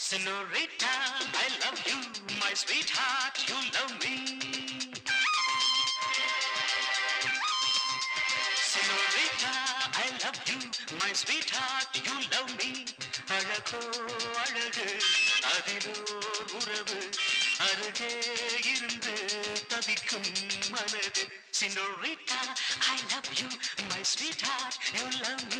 Senorita, I love you, my sweetheart, you love me. Senorita, I love you, my sweetheart, you love me. அழகோ அழகு அதிலோ உறவு அருகே இருந்து தவிக்கும் மனது. Senorita, I love you, my sweetheart, you love me.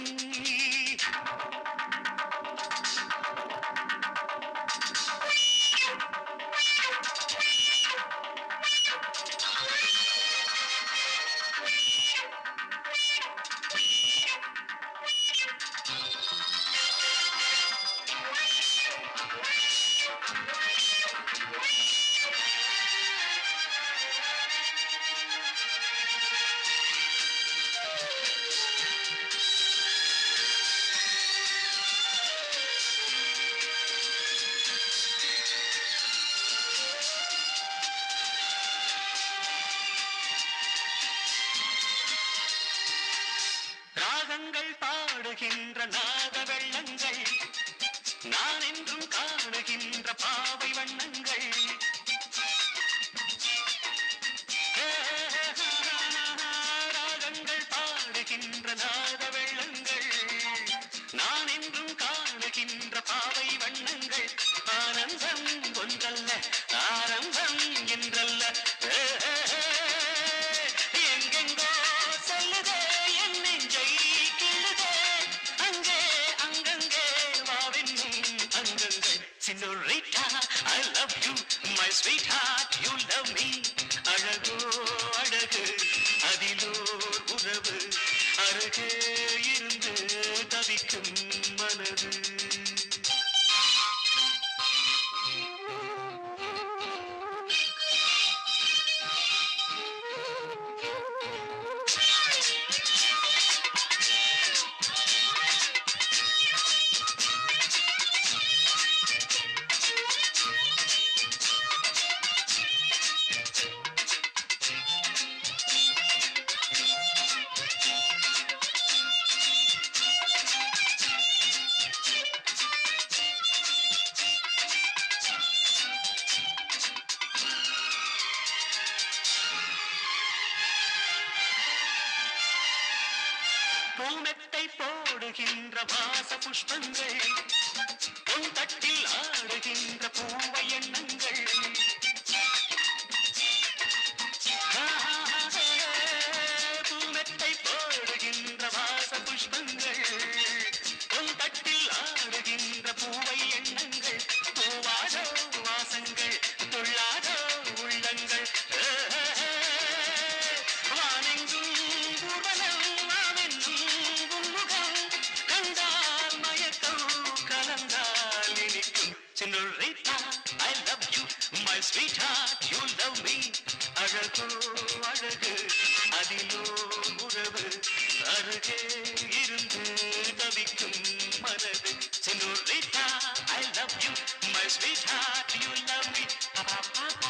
ராகங்கள் பாடுகின்ற நாத வெள்ளங்கள் நான் என்றும் காணுகின்ற பாவை வண்ணங்கள். ராகங்கள் பாடுகின்ற நாத வெள்ளங்கள் நான் என்றும் காணுகின்ற பாவை வண்ணங்கள். ஆனந்தம் ஒன்றல்ல ஆரம்பம் என்றல்ல எங்கெங்கோ செல்லுதே என் நெஞ்சை கிள்ளுதே அங்கே அங்கங்கே வாவென்னும் அங்கங்கள். Senorita, I love you, my sweetheart, you love me. அழகோ அழகு அதிலோ உறவு அருகே இருந்து தவிக்கும் மனது. பூமெத்தை போடுகின்ற வாச புஷ்பங்கள் உன் தட்டில் ஆடுகின்ற பூவை எண்ணங்கள். பூமெத்தை போடுகின்ற வாச புஷ்பங்கள் உன் தட்டில் ஆடுகின்ற பூவை எண்ணங்கள். பூவாதோ வாசங்கள் துள்ளாதோ உள்ளங்கள். வானெங்கும் ஊர்வலம் Senorita, I love you, my sweetheart, you love me. அழகோ அழகு அதிலோ உறவு அருகே இருந்து தவிக்கும் மனது. Senorita, I love you, my sweetheart, you love me.